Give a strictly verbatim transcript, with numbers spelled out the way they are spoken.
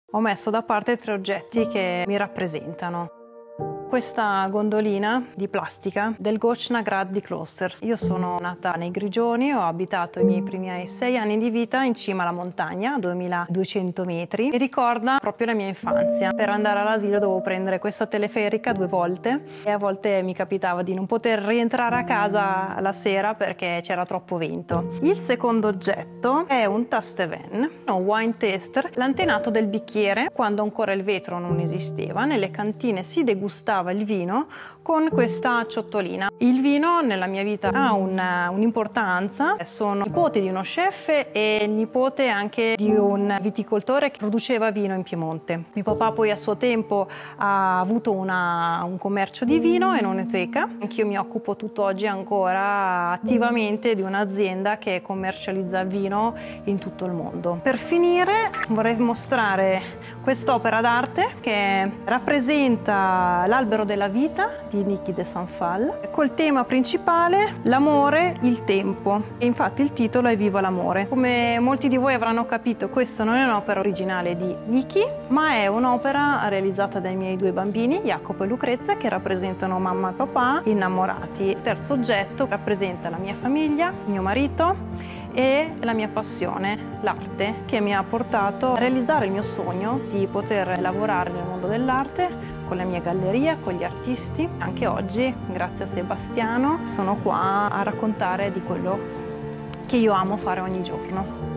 Ho messo da parte tre oggetti che mi rappresentano. Questa gondolina di plastica del Gochnagrad di Klosters. Io sono nata nei Grigioni, ho abitato i miei primi sei anni di vita in cima alla montagna, a duemiladuecento metri. Mi ricorda proprio la mia infanzia. Per andare all'asilo dovevo prendere questa teleferica due volte e a volte mi capitava di non poter rientrare a casa la sera perché c'era troppo vento. Il secondo oggetto è un tasteven, un wine taster, l'antenato del bicchiere. Quando ancora il vetro non esisteva, nelle cantine si degustava il vino con questa ciotolina. Il vino nella mia vita ha un'importanza. Sono nipote di uno chef e nipote anche di un viticoltore che produceva vino in Piemonte. Mio papà poi a suo tempo ha avuto una, un commercio di vino e un'enoteca. Anch'io mi occupo tutt'oggi ancora attivamente di un'azienda che commercializza vino in tutto il mondo. Per finire vorrei mostrare quest'opera d'arte che rappresenta l'albero della vita di Niki de Saint Phalle, col tema principale l'amore, il tempo. E infatti il titolo è Viva l'amore. Come molti di voi avranno capito, questa non è un'opera originale di Niki, ma è un'opera realizzata dai miei due bambini, Jacopo e Lucrezia, che rappresentano mamma e papà innamorati. Il terzo oggetto rappresenta la mia famiglia, mio marito e la mia passione, l'arte, che mi ha portato a realizzare il mio sogno di poter lavorare nel mondo dell'arte con la mia galleria, con gli artisti. Anche oggi, grazie a Sebastiano, sono qua a raccontare di quello che io amo fare ogni giorno.